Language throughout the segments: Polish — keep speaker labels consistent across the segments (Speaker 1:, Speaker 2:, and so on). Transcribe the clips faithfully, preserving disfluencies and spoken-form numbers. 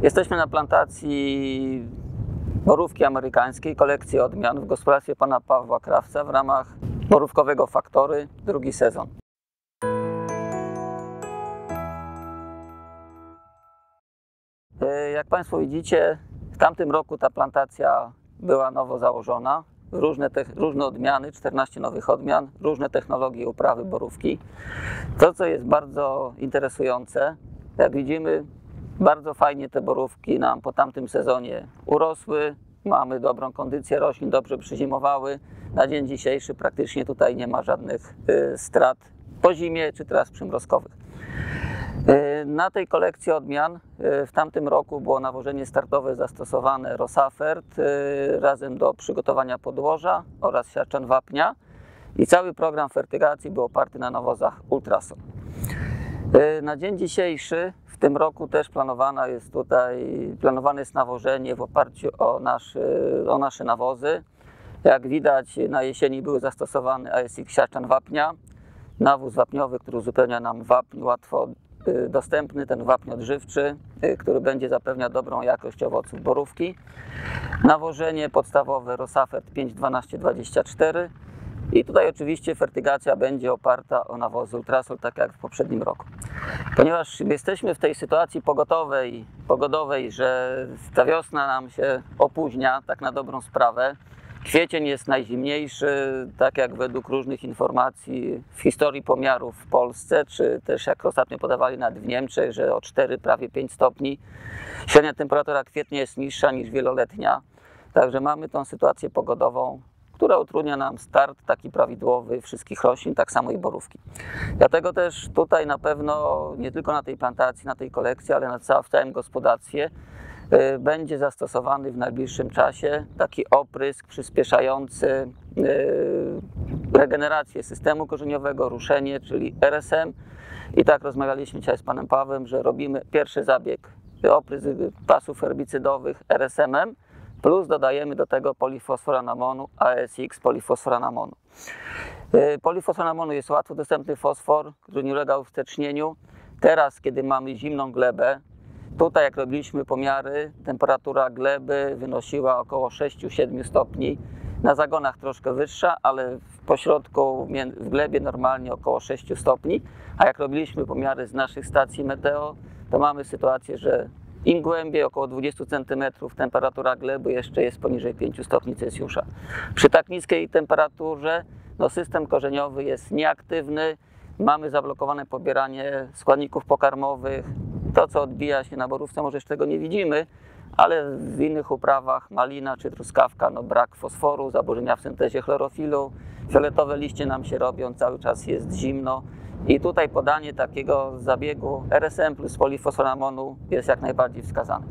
Speaker 1: Jesteśmy na plantacji borówki amerykańskiej, kolekcji odmian w gospodarstwie pana Pawła Krawca w ramach borówkowego Faktory, drugi sezon. Jak Państwo widzicie, w tamtym roku ta plantacja była nowo założona. Różne, te, różne odmiany, czternaście nowych odmian, różne technologie uprawy borówki. To, co jest bardzo interesujące, jak widzimy, bardzo fajnie te borówki nam po tamtym sezonie urosły. Mamy dobrą kondycję roślin, dobrze przyzimowały. Na dzień dzisiejszy praktycznie tutaj nie ma żadnych y, strat po zimie czy teraz przymrozkowych. Y, na tej kolekcji odmian y, w tamtym roku było nawożenie startowe zastosowane Rosafert y, razem do przygotowania podłoża oraz siarczan wapnia i cały program fertygacji był oparty na nawozach Ultrason. Y, na dzień dzisiejszy w tym roku też planowana jest tutaj, planowane jest nawożenie w oparciu o, nasz, o nasze nawozy. Jak widać, na jesieni był zastosowany A S X siarczan wapnia, nawóz wapniowy, który uzupełnia nam wapń łatwo dostępny, ten wapń odżywczy, który będzie zapewniał dobrą jakość owoców borówki. Nawożenie podstawowe Rosafert pięć dwanaście dwadzieścia cztery i tutaj oczywiście fertygacja będzie oparta o nawozy Ultrasol, tak jak w poprzednim roku. Ponieważ jesteśmy w tej sytuacji pogodowej, pogodowej, że ta wiosna nam się opóźnia, tak na dobrą sprawę. Kwiecień jest najzimniejszy, tak jak według różnych informacji w historii pomiarów w Polsce, czy też jak ostatnio podawali nawet w Niemczech, że o cztery, prawie pięć stopni. Średnia temperatura kwietnia jest niższa niż wieloletnia, także mamy tą sytuację pogodową, która utrudnia nam start taki prawidłowy wszystkich roślin, tak samo i borówki. Dlatego też tutaj na pewno, nie tylko na tej plantacji, na tej kolekcji, ale na ca w całym gospodarstwie y, będzie zastosowany w najbliższym czasie taki oprysk przyspieszający y, regenerację systemu korzeniowego, ruszenie, czyli R S M. I tak rozmawialiśmy dzisiaj z panem Pawłem, że robimy pierwszy zabieg, oprysk pasów herbicydowych R S M-em, plus dodajemy do tego polifosforanamonu A S X polifosforanamonu. Polifosforanamonu jest łatwo dostępny fosfor, który nie ulega uwstecznieniu. Teraz, kiedy mamy zimną glebę, tutaj jak robiliśmy pomiary, temperatura gleby wynosiła około sześć do siedmiu stopni. Na zagonach troszkę wyższa, ale w pośrodku w glebie normalnie około sześciu stopni. A jak robiliśmy pomiary z naszych stacji meteo, to mamy sytuację, że im głębiej, około dwudziestu centymetrów, temperatura gleby jeszcze jest poniżej pięciu stopni Celsjusza. Przy tak niskiej temperaturze no, system korzeniowy jest nieaktywny, mamy zablokowane pobieranie składników pokarmowych. To, co odbija się na borówce, może jeszcze tego nie widzimy, ale w innych uprawach, malina czy truskawka, no, brak fosforu, zaburzenia w syntezie chlorofilu, fioletowe liście nam się robią, cały czas jest zimno. I tutaj podanie takiego zabiegu R S M plus polifosforanamonu jest jak najbardziej wskazane.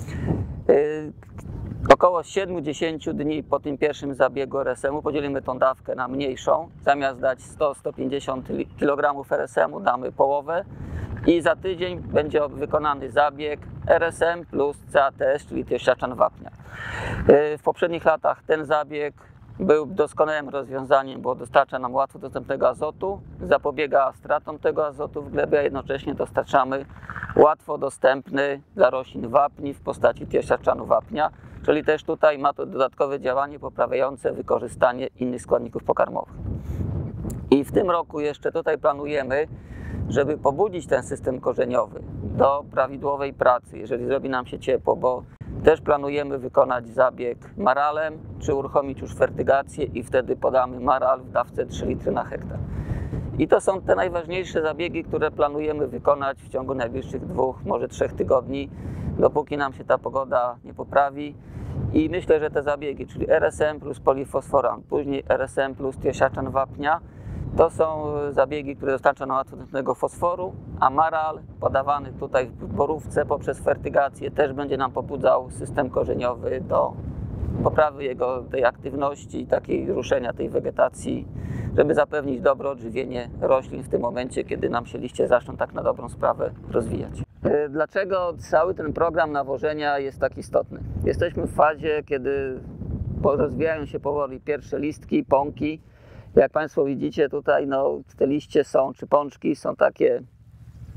Speaker 1: Yy, około siedmiu do dziesięciu dni po tym pierwszym zabiegu R S M-u podzielimy tą dawkę na mniejszą. Zamiast dać sto do stu pięćdziesięciu kilogramów R S M-u damy połowę i za tydzień będzie wykonany zabieg R S M plus C A T S, czyli siarczan wapnia. Yy, w poprzednich latach ten zabieg był doskonałym rozwiązaniem, bo dostarcza nam łatwo dostępnego azotu, zapobiega stratom tego azotu w glebie, a jednocześnie dostarczamy łatwo dostępny dla roślin wapni w postaci siarczanu wapnia, czyli też tutaj ma to dodatkowe działanie poprawiające wykorzystanie innych składników pokarmowych. I w tym roku jeszcze tutaj planujemy, żeby pobudzić ten system korzeniowy do prawidłowej pracy, jeżeli zrobi nam się ciepło, bo też planujemy wykonać zabieg maralem, czy uruchomić już fertygację i wtedy podamy maral w dawce trzy litry na hektar. I to są te najważniejsze zabiegi, które planujemy wykonać w ciągu najbliższych dwóch, może trzech tygodni, dopóki nam się ta pogoda nie poprawi. I myślę, że te zabiegi, czyli R S M plus polifosforan, później R S M plus siarczan wapnia, to są zabiegi, które dostarczają nam łatwo dostępnego fosforu, a maral podawany tutaj w borówce poprzez fertygację też będzie nam pobudzał system korzeniowy do poprawy jego tej aktywności i takiej ruszenia tej wegetacji, żeby zapewnić dobre odżywienie roślin w tym momencie, kiedy nam się liście zaczną tak na dobrą sprawę rozwijać. Dlaczego cały ten program nawożenia jest tak istotny? Jesteśmy w fazie, kiedy rozwijają się powoli pierwsze listki, pąki. Jak Państwo widzicie tutaj, no, te liście są, czy pączki są takie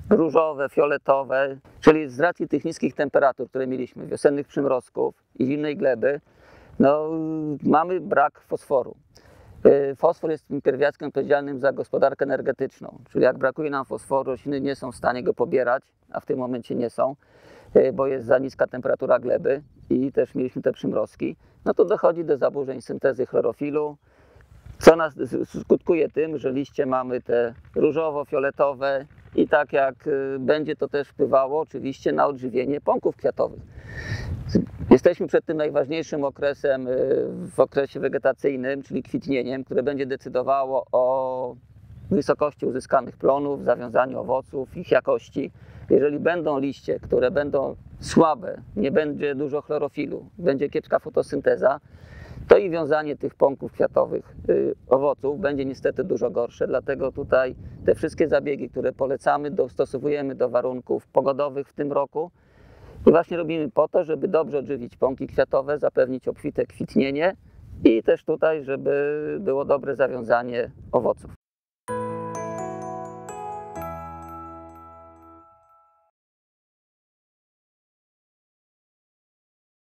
Speaker 1: różowe, fioletowe, czyli z racji tych niskich temperatur, które mieliśmy, wiosennych przymrozków i zimnej gleby, no, mamy brak fosforu. Fosfor jest tym pierwiastkiem odpowiedzialnym za gospodarkę energetyczną, czyli jak brakuje nam fosforu, rośliny nie są w stanie go pobierać, a w tym momencie nie są, bo jest za niska temperatura gleby i też mieliśmy te przymrozki, no to dochodzi do zaburzeń syntezy chlorofilu, co nas skutkuje tym, że liście mamy te różowo-fioletowe i tak jak będzie to też wpływało oczywiście na odżywienie pąków kwiatowych. Jesteśmy przed tym najważniejszym okresem w okresie wegetacyjnym, czyli kwitnieniem, które będzie decydowało o wysokości uzyskanych plonów, zawiązaniu owoców, ich jakości. Jeżeli będą liście, które będą słabe, nie będzie dużo chlorofilu, będzie kiepska fotosynteza, to i wiązanie tych pąków kwiatowych, y, owoców będzie niestety dużo gorsze, dlatego tutaj te wszystkie zabiegi, które polecamy, dostosowujemy do warunków pogodowych w tym roku i właśnie robimy po to, żeby dobrze odżywić pąki kwiatowe, zapewnić obfite kwitnienie i też tutaj, żeby było dobre zawiązanie owoców.